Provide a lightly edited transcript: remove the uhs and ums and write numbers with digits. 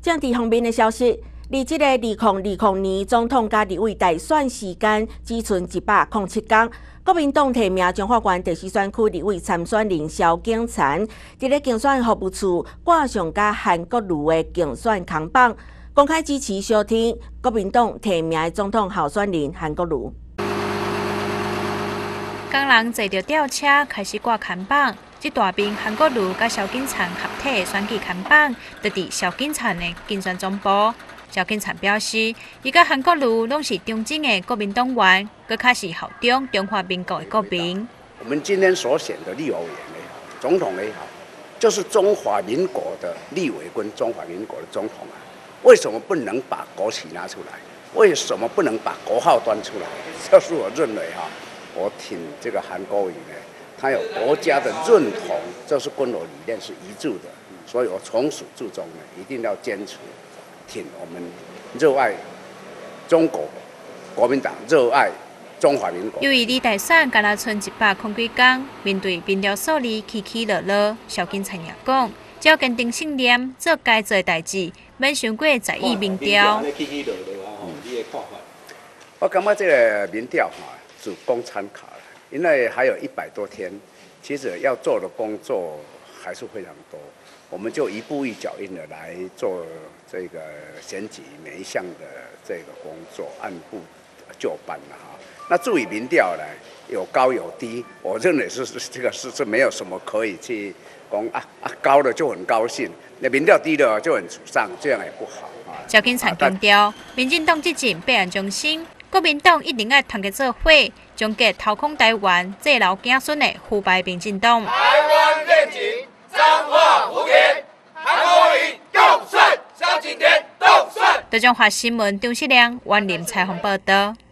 政治方面的消息，离这个2020年总统甲立委大选时间只剩107天。国民党提名中华县第4选区立委参选人萧景田，伫咧竞选服务处挂上甲韩国瑜的竞选扛棒，公开支持小天国民党提名的总统候选人韩国瑜。 工人坐着吊车开始挂扛棒，这大边韩国瑜甲萧景田合体的选举扛棒，就伫萧景田的竞选总部。萧景田表示，伊甲韩国瑜拢是忠贞的国民党员，佮较是效忠中华民国的国民。 我们今天所选的立法委员也好，总统也好，就是中华民国的立委跟中华民国的总统啊。为什么不能把国旗拿出来？为什么不能把国号端出来？这是我认为哈，我挺这个韩国瑜呢，他有国家的认同，这是跟我理念是一致的，所以我从始至终呢，一定要坚持。挺我们热爱中国国民党，热爱中华民国。 由于离大选敢若剩100几天，面对民调数字起起落落，萧景田也讲，只要坚定信念，做该做的代志，免伤过在意民调。 我感觉这个民调只供参考了，因为还有100多天，其实要做的工作还是非常多。我们就一步一脚印的来做这个选举每一项的这个工作，按部就班的哈。那至于民调呢，有高有低，我认为这个是没有什么可以去讲高的就很高兴，那民调低的就很沮丧，这样也不好啊。 萧景田强调，民进党执政百案中心，国民党一定要团结做伙，终结掏空台湾、济老囝孙的腐败民进党。 台湾恋情。彰化福田，韩国瑜动算，萧景田动算。 中华新闻张世亮、万林采访报道。